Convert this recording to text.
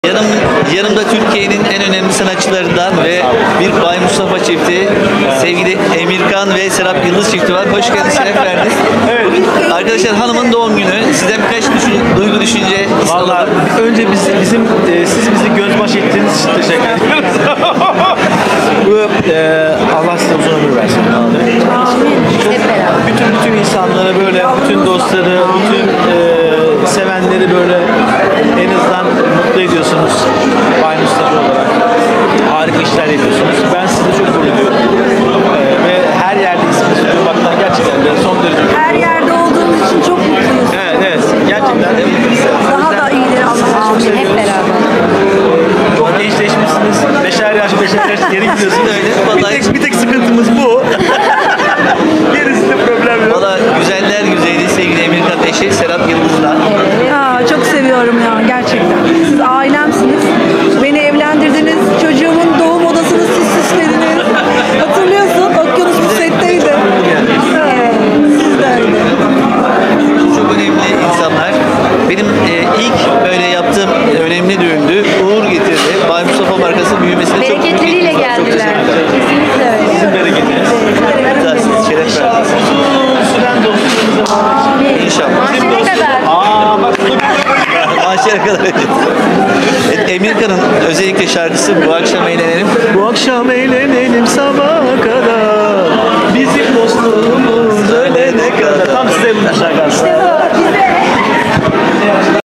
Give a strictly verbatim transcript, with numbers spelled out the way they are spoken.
Yanım, yanımda Türkiye'nin en önemli sanatçılarından ve bir Bay Mustafa çifti, sevgili Emirkan ve Serap Yıldız çifti var. Hoş geldiniz, şeref verdiniz. Evet. Arkadaşlar, hanımın doğum günü. Sizden birkaç düşün, duygu düşünce Vallahi önce biz, bizim e, siz bizi gözbaş ettiğiniz için teşekkür ederiz. Bu e, Allah size uzun ömür versin. Amin. Hep beraber. Bütün bütün insanlara böyle, bütün dostları, bütün e, sevenleri böyle en azından mutlu ediyorsunuz. Bay Mustafa olarak harika işler yapıyorsunuz. Ben sizi de çok gurur duyuyorum. E, ve her yerde isminizi duymaktan gerçekten de son derece gurur Her yerde olduğumuz için çok mutluyuz. Evet, evet. Gerçekten de Daha da iyileri Allah'a emanet. Hep beraber. çok gençleşmişsiniz. Beşer yaş, beşer yaş geri gidiyorsunuz. Öyle. Bir Vallahi- tek, bir tek sıkıntımız bu. Gerisinde problem yok. Valla güzeller güzeli sevgili Emirkan eşi Serap Yıldız'la. Ya, çok seviyorum ya gerçekten. Siz ailemsiniz. Beni evlendirdiniz. Çocuğumun doğum odasını siz süslediniz. Hatırlıyorsun. Okyanus bu setteydi. Evet, siz de öyle. Çok önemli insanlar. Benim e, ilk böyle yaptığım önemli düğündü. Uğur getirdi. Bay Mustafa markası büyümesine çok büyük Bereketleriyle etkisi var. Çok geldiler. teşekkür ederim. Kesinlikle öyle. Sizin bereketiniz. Siz şeref verdiniz. Uzun süren dostluğunuza bağlı. İnşallah. Mahşere kadar. Aa bak bunu Maaşlara kadar ödedi. Evet, Emirkan'ın özellikle şarkısı Bu Akşam Eğlenelim. Bu akşam eğlenelim sabaha kadar.